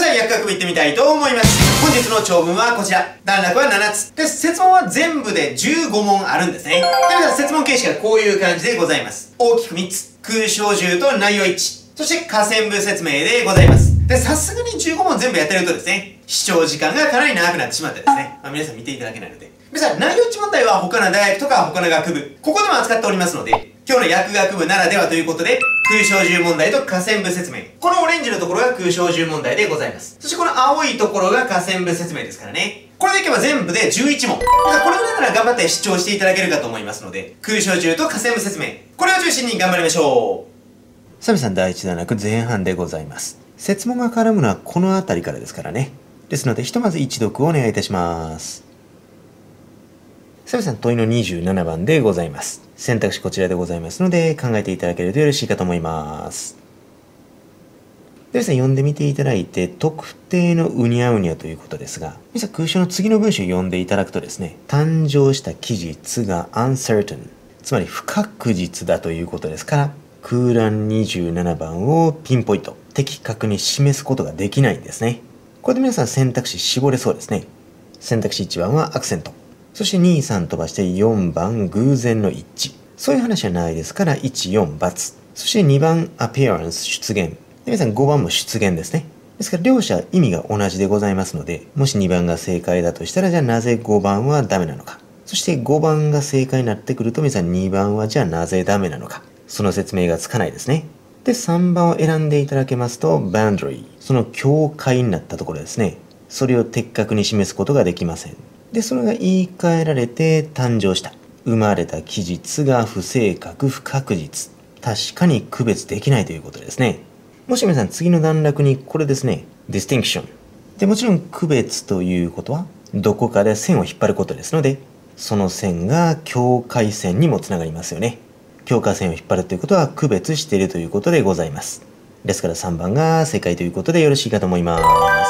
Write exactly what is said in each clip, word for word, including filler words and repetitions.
さあ、薬学部行ってみたいと思います。本日の長文はこちら。段落はななつ。で、設問は全部でじゅうごもんあるんですね。で、皆さん、設問形式はこういう感じでございます。大きくみっつ。空小銃と内容一致。そして、下線部説明でございます。で、さすがにじゅうごもん全部やってるとですね、視聴時間がかなり長くなってしまってですね、まあ、皆さん見ていただけないので。皆さん、内容一致問題は他の大学とか他の学部、ここでも扱っておりますので、今日の薬学部ならではということで、空小銃問題と下線部説明。このオレンジのところが空小銃問題でございます。そしてこの青いところが下線部説明ですからね。これでいけば全部でじゅういちもん。だからこれぐらいなら頑張って視聴していただけるかと思いますので、空小銃と下線部説明。これを中心に頑張りましょう。サビさん第一段落前半でございます。設問が絡むのはこの辺りからですからね。ですので、ひとまず一読をお願いいたします。サビさん問いのにじゅうななばんでございます。選択肢こちらでございますので、考えていただけるとよろしいかと思います。ではですね、読んでみていただいて、特定のうにゃうにゃということですが、実は空小の次の文章を読んでいただくとですね、誕生した期日が uncertain、つまり不確実だということですから、空欄にじゅうななばんをピンポイント、的確に示すことができないんですね。これで皆さん選択肢絞れそうですね。選択肢いちばんはアクセント。そしてに、さん飛ばしてよんばん偶然の一致。そういう話はないですからいち、よん、×。そしてにばん appearance 出現。で皆さんごばんも出現ですね。ですから両者意味が同じでございますので、もしにばんが正解だとしたらじゃあなぜごばんはダメなのか。そしてごばんが正解になってくると皆さんにばんはじゃあなぜダメなのか。その説明がつかないですね。で、さんばんを選んでいただけますと boundary。その境界になったところですね。それを的確に示すことができません。で、それが言い換えられて誕生した。生まれた期日が不正確、不確実。確かに区別できないということですね。もし皆さん次の段落にこれですね。distinction。で、もちろん区別ということはどこかで線を引っ張ることですので、その線が境界線にもつながりますよね。境界線を引っ張るということは区別しているということでございます。ですからさんばんが正解ということでよろしいかと思います。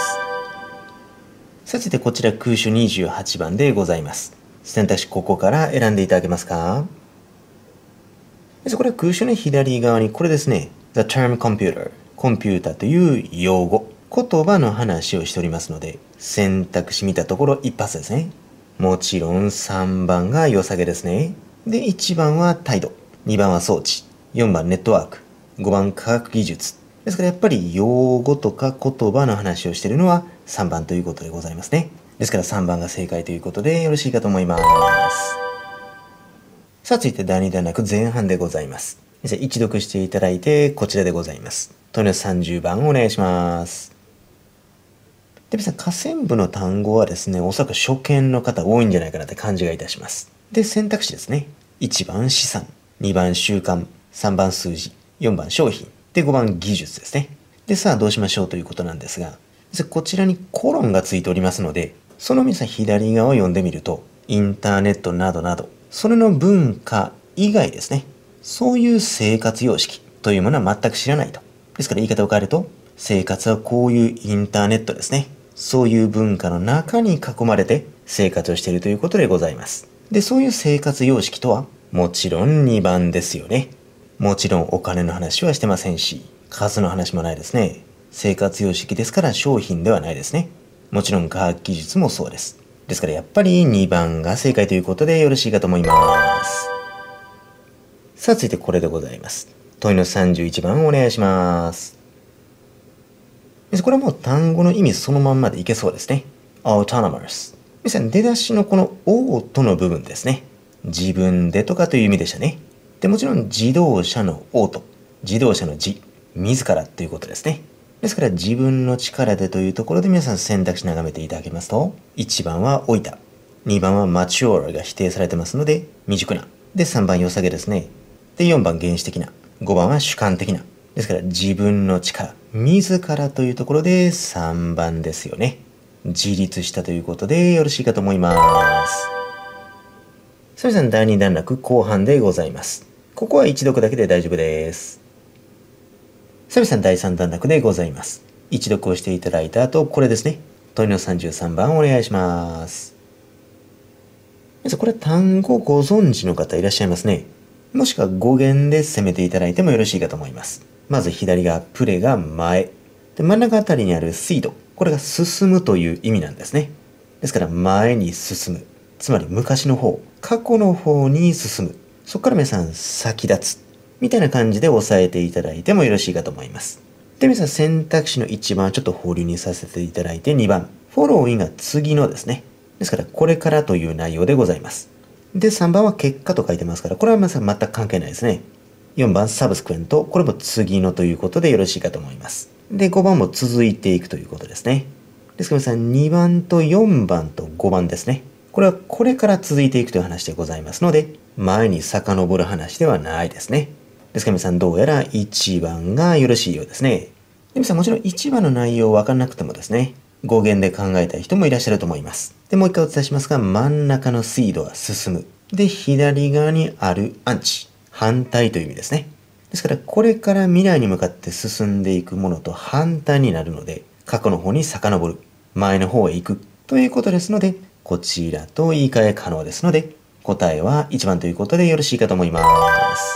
さてこちら空所にじゅうはちばんでございます。選択肢ここから選んでいただけますか？これは空所の左側にこれですね。The term computer。コンピュータという用語。言葉の話をしておりますので、選択肢見たところ一発ですね。もちろんさんばんが良さげですね。で、いちばんは態度。にばんは装置。よんばんネットワーク。ごばん科学技術。ですからやっぱり用語とか言葉の話をしているのはさんばんということでございますね。ですからさんばんが正解ということでよろしいかと思います。さあ続いてだいに段落前半でございます。一読していただいてこちらでございます。問いのさんじゅうばんお願いします。で、皆さん下線部の単語はですね、おそらく初見の方多いんじゃないかなって感じがいたします。で、選択肢ですね。いちばん資産、にばん習慣、さんばん数字、よんばん商品、でごばん技術ですね。で、さあどうしましょうということなんですが、こちらにコロンがついておりますので、その皆さん左側を読んでみると、インターネットなどなど、それの文化以外ですね。そういう生活様式というものは全く知らないと。ですから言い方を変えると、生活はこういうインターネットですね。そういう文化の中に囲まれて生活をしているということでございます。で、そういう生活様式とは、もちろんにばんですよね。もちろんお金の話はしてませんし、数の話もないですね。生活様式ですから商品ではないですね。もちろん科学技術もそうです。ですからやっぱりにばんが正解ということでよろしいかと思います。さあ続いてこれでございます。問いのさんじゅういちばんお願いします。これはもう単語の意味そのまんまでいけそうですね。autonomous。皆さん出だしのこのオートの部分ですね。自分でとかという意味でしたね。で、もちろん自動車のオート。自動車の自。自らということですね。ですから自分の力でというところで皆さん選択肢眺めていただけますと、いちばんは老いた。にばんはマチュアが否定されてますので未熟な。で、さんばん良さげですね。で、よんばん原始的な。ごばんは主観的な。ですから自分の力。自らというところでさんばんですよね。自立したということでよろしいかと思います。それではだいに段落後半でございます。ここは一読だけで大丈夫です。サビさんだいさん段落でございます。一読をしていただいた後、これですね。問いのさんじゅうさんばんお願いします。これ単語ご存知の方いらっしゃいますね。もしくは語源で攻めていただいてもよろしいかと思います。まず左がプレが前。で真ん中あたりにあるシード。 これが進むという意味なんですね。ですから前に進む。つまり昔の方、過去の方に進む。そこから皆さん先立つ。みたいな感じで押さえていただいてもよろしいかと思います。で、皆さん選択肢のいちばんちょっと保留にさせていただいてにばん。フォローインが次のですね。ですからこれからという内容でございます。で、さんばんは結果と書いてますから、これは皆さん全く関係ないですね。よんばんサブスクエント。これも次のということでよろしいかと思います。で、ごばんも続いていくということですね。ですから皆さんにばんとよんばんとごばんですね。これはこれから続いていくという話でございますので、前に遡る話ではないですね。ですから皆さんどうやらいちばんがよろしいようですね。で皆さんもちろんいちばんの内容分からなくてもですね、語源で考えたい人もいらっしゃると思います。で、もう一回お伝えしますが、真ん中のシードは進む。で、左側にあるアンチ、反対という意味ですね。ですからこれから未来に向かって進んでいくものと反対になるので、過去の方に遡る。前の方へ行く。ということですので、こちらと言い換え可能ですので、答えはいちばんということでよろしいかと思います。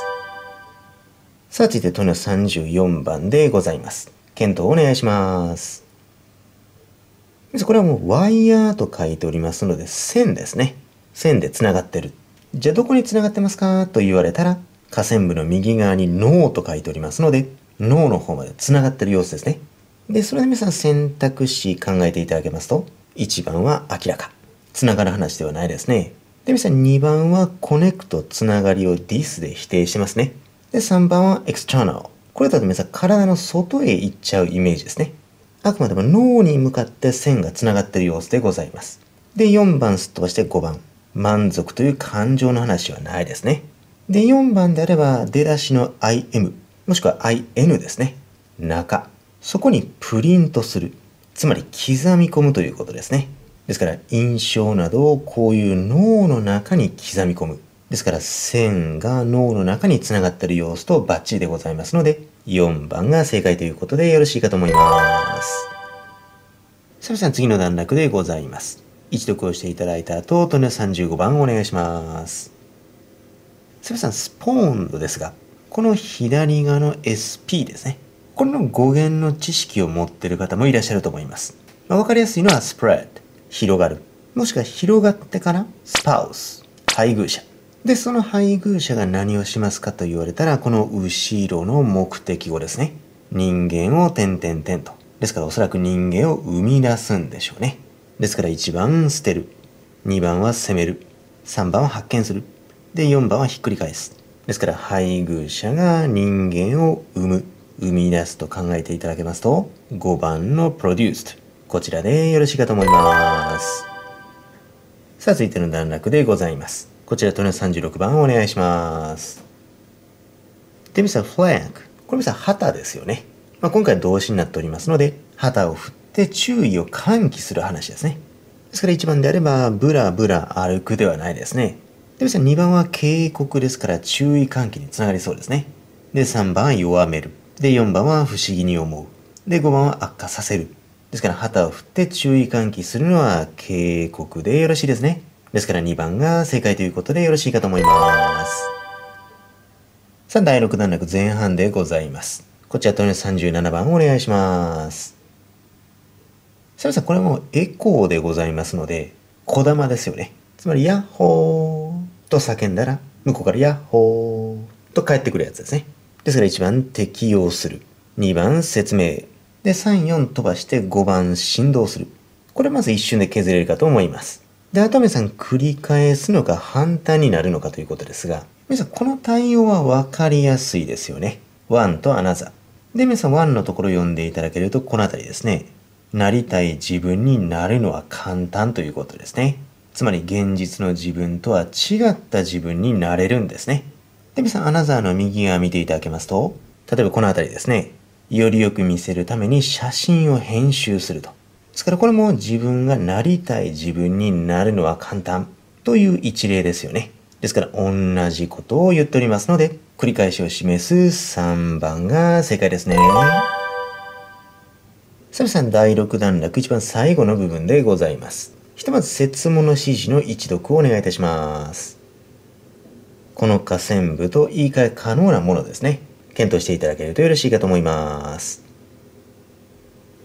さあ、続いて問いのさんじゅうよんばんでございます。検討をお願いします。これはもうワイヤーと書いておりますので、線ですね。線でつながってる。じゃあどこにつながってますかと言われたら、下線部の右側に脳と書いておりますので、脳の方までつながってる様子ですね。で、それで皆さん選択肢考えていただけますと、いちばんは明らか。つながる話ではないですね。で、皆さんにばんはコネクト、つながりを this で否定してますね。で、さんばんは external。これだと皆さん体の外へ行っちゃうイメージですね。あくまでも脳に向かって線がつながっている様子でございます。で、よんばんすっ飛ばしてごばん。満足という感情の話はないですね。で、よんばんであれば出だしの アイエム、もしくは アイエヌ ですね。中。そこにプリントする。つまり刻み込むということですね。ですから印象などをこういう脳の中に刻み込む。ですから線が脳の中につながっている様子とバッチリでございますので、よんばんが正解ということでよろしいかと思います。さあ皆さん次の段落でございます。一読をしていただいた後、問いのさんじゅうごばんお願いします。さあ皆さんスポーンドですが、この左側の エスピー ですね。これの語源の知識を持っている方もいらっしゃると思います。まあ、わかりやすいのは spread、広がる。もしくは広がってから spouse、配偶者。で、その配偶者が何をしますかと言われたら、この後ろの目的語ですね。人間を点々点と。ですからおそらく人間を生み出すんでしょうね。ですからいちばん捨てる。にばんは責める。さんばんは発見する。で、よんばんはひっくり返す。ですから配偶者が人間を生む。生み出すと考えていただけますと、ごばんの produced。こちらでよろしいかと思います。さあ、続いての段落でございます。こちら問いのさんじゅうろくばんお願いします。で、皆さん、フラッグ。これ皆さん、旗ですよね。まあ、今回動詞になっておりますので、旗を振って注意を喚起する話ですね。ですからいちばんであれば、ブラブラ歩くではないですね。で、皆さんにばんは警告ですから注意喚起につながりそうですね。で、さんばんは弱める。で、よんばんは不思議に思う。で、ごばんは悪化させる。ですから旗を振って注意喚起するのは警告でよろしいですね。ですからにばんが正解ということでよろしいかと思います。さあ、だいろく段落前半でございます。こちら問いのさんじゅうななばんお願いします。さあ皆さん、これはもうエコーでございますので、こだまですよね。つまり、ヤッホーと叫んだら、向こうからヤッホーと返ってくるやつですね。ですからいちばん適用する。にばん説明。で、さん、よん飛ばしてごばん振動する。これまず一瞬で削れるかと思います。で、あとは皆さん繰り返すのか反対になるのかということですが、皆さんこの対応は分かりやすいですよね。one と another。で、皆さんoneのところを読んでいただけるとこのあたりですね。なりたい自分になるのは簡単ということですね。つまり現実の自分とは違った自分になれるんですね。で、皆さん、アナザーの右側見ていただけますと、例えばこの辺りですね。よりよく見せるために写真を編集すると。ですからこれも自分がなりたい自分になるのは簡単という一例ですよね。ですから同じことを言っておりますので、繰り返しを示すさんばんが正解ですね。さあ皆さん、だいろく段落一番最後の部分でございます。ひとまず設問の指示の一読をお願いいたします。この下線部と言い換え可能なものですね。検討していただけるとよろしいかと思います。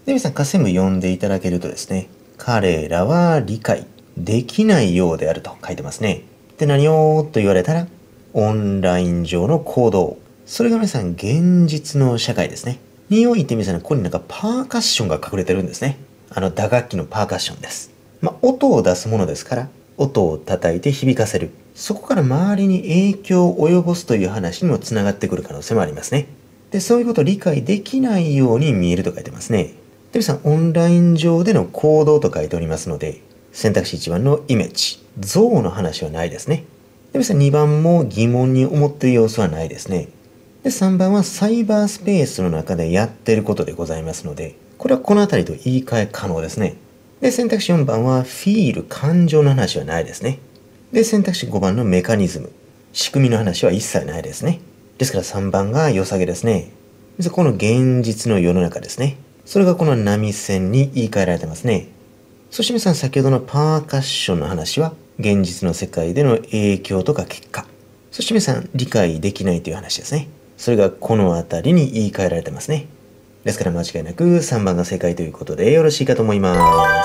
皆さん、下線部読んでいただけるとですね、彼らは理解できないようであると書いてますね。で、何をと言われたら、オンライン上の行動。それが皆さん、現実の社会ですね。において皆さん、ここになんかパーカッションが隠れてるんですね。あの打楽器のパーカッションです。まあ、音を出すものですから、音を叩いて響かせる。そこから周りに影響を及ぼすという話にもつながってくる可能性もありますね。で、そういうことを理解できないように見えると書いてますね。で、皆さん、オンライン上での行動と書いておりますので、選択肢いちばんのイメージ、像の話はないですね。で、皆さんにばんも疑問に思っている様子はないですね。で、さんばんはサイバースペースの中でやっていることでございますので、これはこのあたりと言い換え可能ですね。で、選択肢よんばんはフィール、感情の話はないですね。で、選択肢ごばんのメカニズム、仕組みの話は一切ないですね。ですからさんばんが良さげですね。この現実の世の中ですね。それがこの波線に言い換えられてますね。そして皆さん、先ほどのパーカッションの話は現実の世界での影響とか結果。そして皆さん、理解できないという話ですね。それがこのあたりに言い換えられてますね。ですから間違いなくさんばんが正解ということでよろしいかと思います。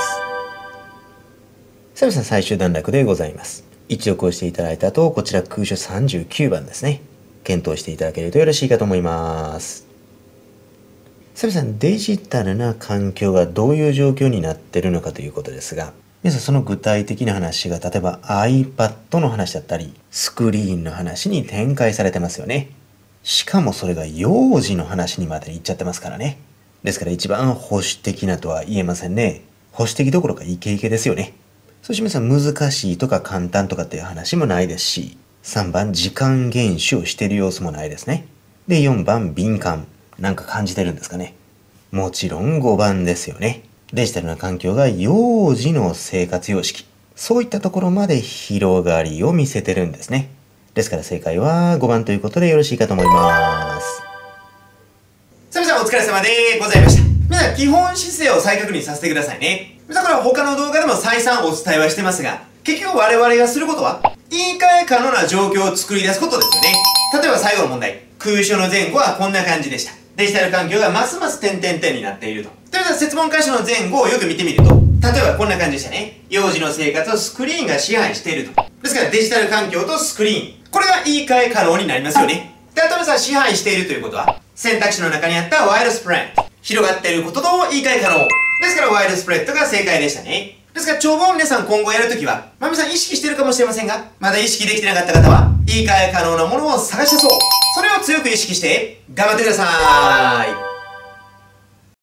さあ皆さん、最終段落でございます。一読をしていただいた後、こちら空所さんじゅうきゅうばんですね。検討していただけるとよろしいかと思います。さあ皆さん、デジタルな環境がどういう状況になっているのかということですが、皆さんその具体的な話が例えば iPad の話だったり、スクリーンの話に展開されてますよね。しかもそれが幼児の話にまで行っちゃってますからね。ですから一番保守的なとは言えませんね。保守的どころかイケイケですよね。そして皆さん、難しいとか簡単とかっていう話もないですし、さんばん時間厳守をしている様子もないですね。で、よんばん敏感。なんか感じてるんですかね。もちろんごばんですよね。デジタルな環境が幼児の生活様式。そういったところまで広がりを見せてるんですね。ですから正解はごばんということでよろしいかと思います。 さあ皆さん、お疲れ様でございました。皆さん、基本姿勢を再確認させてくださいね。皆さん、これは他の動画でも再三お伝えはしてますが、結局我々がすることは言い換え可能な状況を作り出すことですよね。例えば最後の問題。空所の前後はこんな感じでした。デジタル環境がますます点々点になっていると。ということは設問箇所の前後をよく見てみると、例えばこんな感じでしたね。幼児の生活をスクリーンが支配していると。ですからデジタル環境とスクリーン。これが言い換え可能になりますよね。で、あと皆さん、支配しているということは、選択肢の中にあったワイドスプレッド。広がっていることと言い換え可能。ですからワイドスプレッドが正解でしたね。ですから長文を皆さん今後やるときは、まあ皆さん意識してるかもしれませんが、まだ意識できてなかった方は、言い換え可能なものを探し出そう。それを強く意識して、頑張ってください。